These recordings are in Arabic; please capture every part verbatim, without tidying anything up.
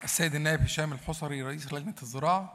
السيد النائب هشام الحصري رئيس لجنة الزراعة.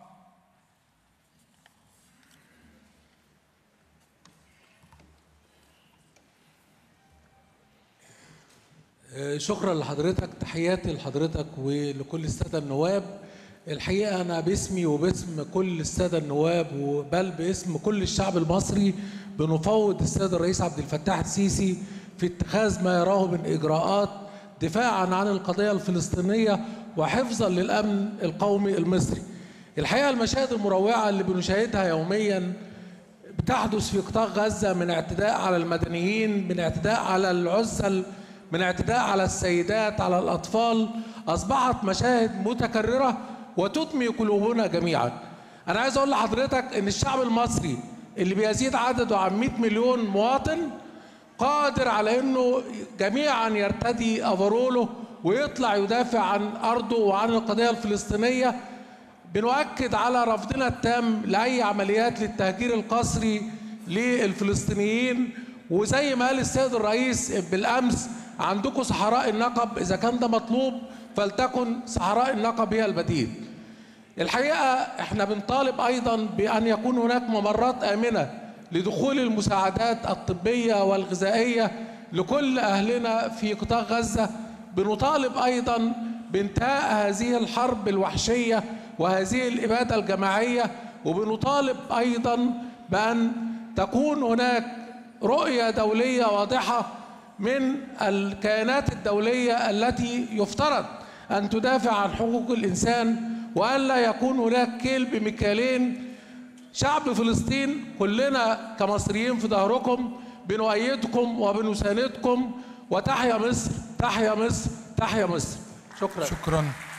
شكرا لحضرتك، تحياتي لحضرتك ولكل السادة النواب. الحقيقة أنا باسمي وباسم كل السادة النواب بل باسم كل الشعب المصري بنفوض السيد الرئيس عبد الفتاح السيسي في اتخاذ ما يراه من إجراءات دفاعا عن القضية الفلسطينية وحفظا للأمن القومي المصري. الحقيقة المشاهد المروعة اللي بنشاهدها يوميا بتحدث في قطاع غزة من اعتداء على المدنيين، من اعتداء على العزل، من اعتداء على السيدات، على الأطفال، أصبحت مشاهد متكررة وتدمي قلوبنا جميعا. أنا عايز أقول لحضرتك إن الشعب المصري اللي بيزيد عدده عن مئة مليون مواطن قادر على إنه جميعا يرتدي أفروله ويطلع يدافع عن أرضه وعن القضية الفلسطينية. بنؤكد على رفضنا التام لأي عمليات للتهجير القسري للفلسطينيين، وزي ما قال السيد الرئيس بالأمس عندكم صحراء النقب، إذا كان ده مطلوب فلتكن صحراء النقب هي البديل. الحقيقة احنا بنطالب أيضا بأن يكون هناك ممرات آمنة لدخول المساعدات الطبية والغذائية لكل أهلنا في قطاع غزة. بنطالب أيضا بانتهاء هذه الحرب الوحشية وهذه الإبادة الجماعية، وبنطالب أيضا بأن تكون هناك رؤية دولية واضحة من الكيانات الدولية التي يفترض أن تدافع عن حقوق الإنسان، وأن لا يكون هناك كيل بمكيالين. شعب فلسطين كلنا كمصريين في ظهركم، بنؤيدكم وبنساندكم، وتحيا مصر، تحيا مصر، تحيا مصر. شكرا. شكرا.